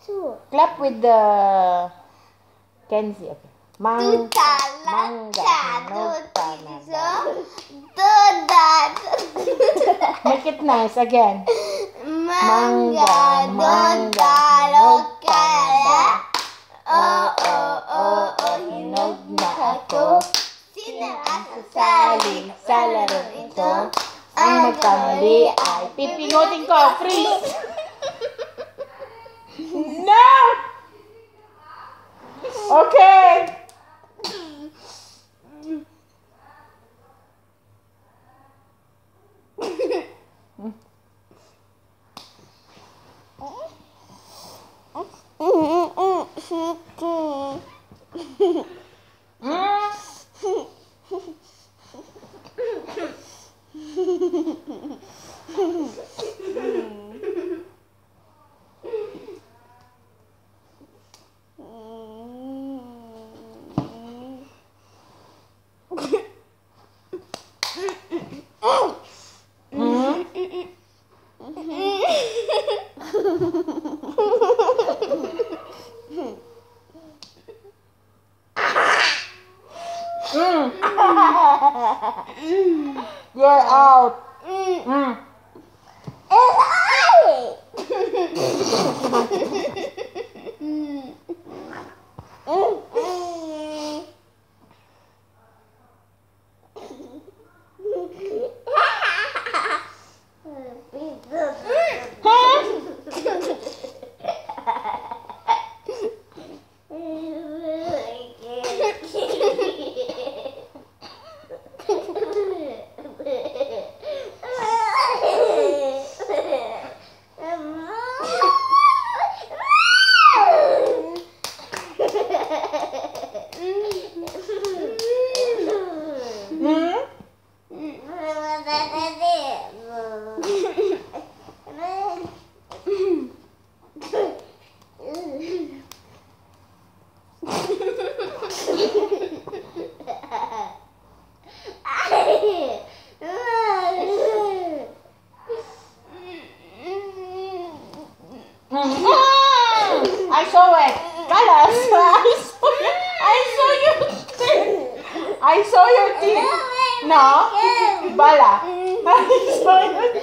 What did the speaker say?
Clap with the Kenzie. Okay. Make it nice again. Mangga, mangga, lokala. Oh, oh, oh, oh, hinog na ako. Sinasasali sa laro ito. Ang magkamali ay pipingutin ko. Freeze! No! Okay! You're out. I saw it. Kalas. I saw your teeth. No? Bala. I saw your